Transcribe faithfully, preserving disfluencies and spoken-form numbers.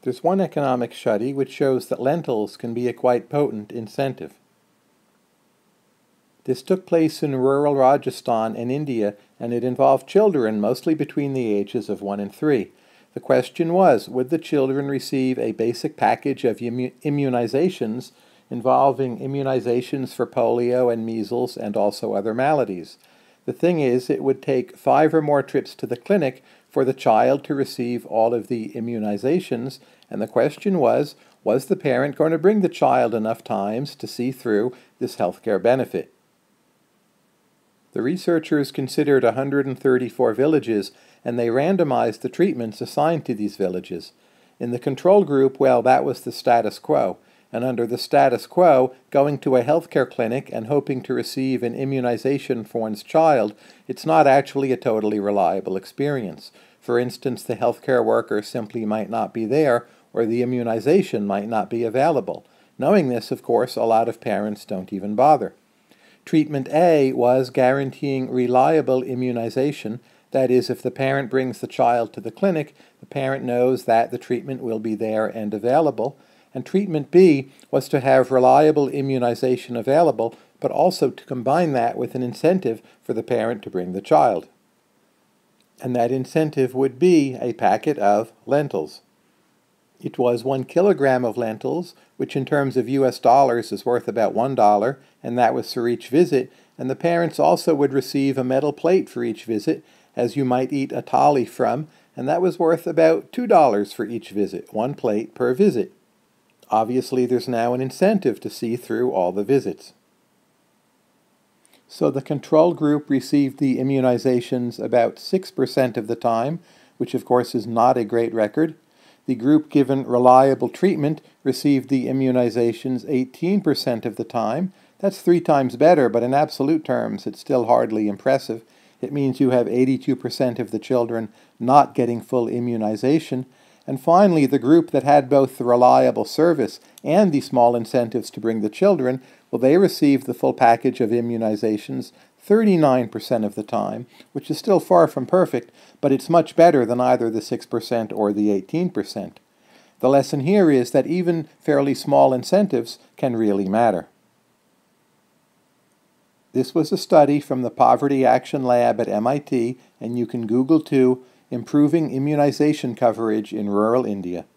There's one economic study which shows that lentils can be a quite potent incentive. This took place in rural Rajasthan in India, and it involved children mostly between the ages of one and three. The question was, would the children receive a basic package of immu immunizations involving immunizations for polio and measles and also other maladies? The thing is, it would take five or more trips to the clinic for the child to receive all of the immunizations, and the question was, was the parent going to bring the child enough times to see through this healthcare benefit? The researchers considered one hundred thirty-four villages, and they randomized the treatments assigned to these villages. In the control group, well, that was the status quo. And under the status quo, going to a healthcare clinic and hoping to receive an immunization for one's child, it's not actually a totally reliable experience. For instance, the healthcare worker simply might not be there, or the immunization might not be available. Knowing this, of course, a lot of parents don't even bother. Treatment A was guaranteeing reliable immunization. That is, if the parent brings the child to the clinic, the parent knows that the treatment will be there and available. And treatment B was to have reliable immunization available, but also to combine that with an incentive for the parent to bring the child. And that incentive would be a packet of lentils. It was one kilogram of lentils, which in terms of U S dollars is worth about one dollar, and that was for each visit, and the parents also would receive a metal plate for each visit, as you might eat a thali from, and that was worth about two dollars for each visit, one plate per visit. Obviously, there's now an incentive to see through all the visits. So the control group received the immunizations about six percent of the time, which of course is not a great record. The group given reliable treatment received the immunizations eighteen percent of the time. That's three times better, but in absolute terms, it's still hardly impressive. It means you have eighty-two percent of the children not getting full immunization. And finally, the group that had both the reliable service and the small incentives to bring the children, well, they received the full package of immunizations thirty-nine percent of the time, which is still far from perfect, but it's much better than either the six percent or the eighteen percent. The lesson here is that even fairly small incentives can really matter. This was a study from the Poverty Action Lab at M I T, and you can Google too, Improving Immunization Coverage in Rural India.